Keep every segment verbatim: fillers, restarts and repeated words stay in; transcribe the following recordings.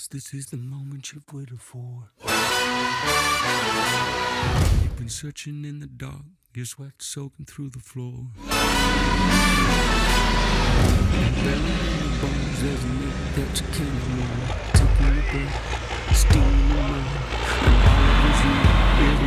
Cause this is the moment you've waited for. You've been searching in the dark, your sweat soaking through the floor. Belly in your bones, there's a nick that you can't ignore. Taking your breath, steaming your mind, and all of it's you, baby.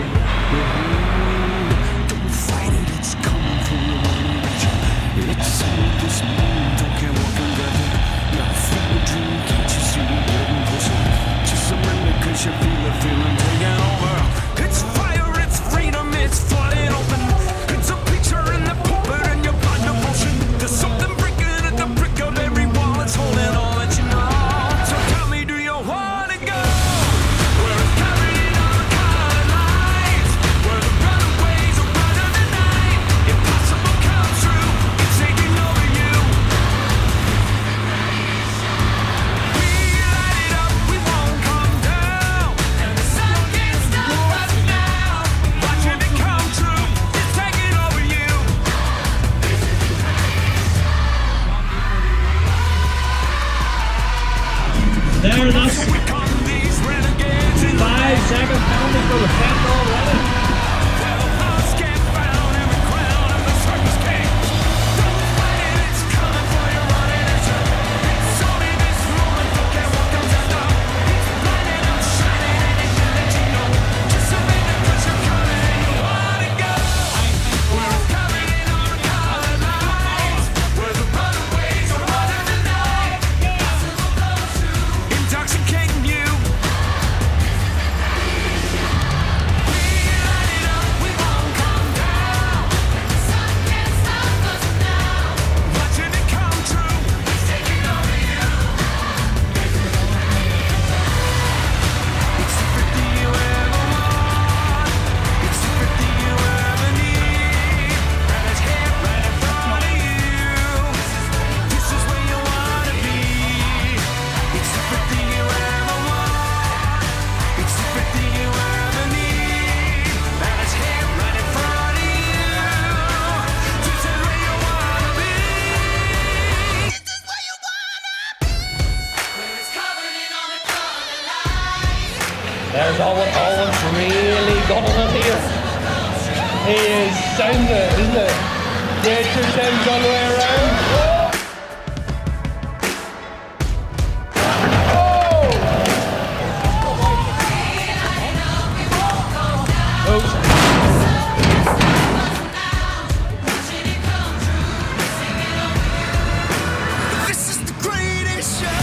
Don't fight it, it's coming for your own reach. It's only this moment, don't care what can gather. Now feel a dream, can't you see it getting closer? Just surrender cause you feel the feeling taking over. It's fire, it's freedom, it's flooding open. It's a picture in the pulpit and your blind devotion. There's something breaking at the brick of every wall. It's holding all that you know. So tell me, do you want to go? Where it's carried on the colored lights, where the runaways are running the night. Impossible come true, it's taking over you. We light it up, we won't come down, and the sun can't stop us now. Watching it come true, it's taking over you. There, that's We call these renegades in the five second penalty for the fence already. devil house get found in the crown of the circus king. Don't fight it, it's coming for you, running at you. It's only this moment, don't care what comes after. It's blinding and shining, anything that you know. Just surrender cause you're coming and you wanna go. Where it's covered in all the colored lights, where the runaways are running the night. Intoxicating you. We light it up, we won't come down. The sun can't stop us now. Watching it come true, it's taking over you. It's the fifty you ever want. It's the fifty you ever need. And it's here right in front of you. This is where you wanna be. It's the fifty you ever want. It's the fifty you ever need. And it's here right in front of you. This is where you wanna be. This is where you wanna be. Where it's covered in all the colored lights. There's Owen. Owen's really got on it here. He is sound it, isn't it? Yeah, two sounds all the way around. Oh! Oops. This is the greatest show.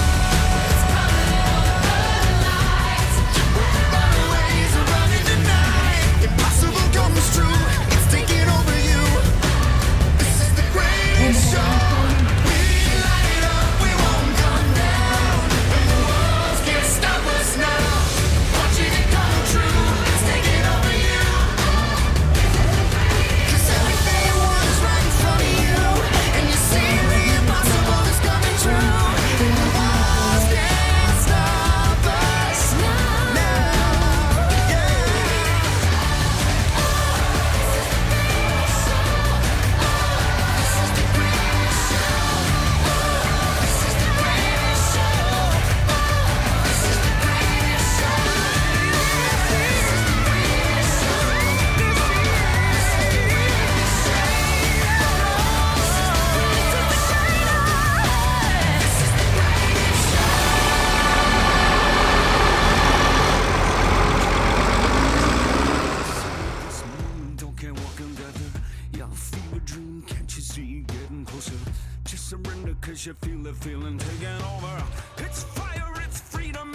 Runaways are running tonight. Impossible comes true. It's taking over you. This is the greatest show. We light it up, we won't come down. And the walls can't stop us now. Watching it come true. It's taking over you. 'Cause everything you want is right in front of you. And you see the impossible is coming true. And the walls can't stop us now. Yeah. This moment, don't care what can gather. Yeah, I feel a dream, can't you see it getting closer? Just surrender cause you feel the feeling taking over. It's fire, it's freedom,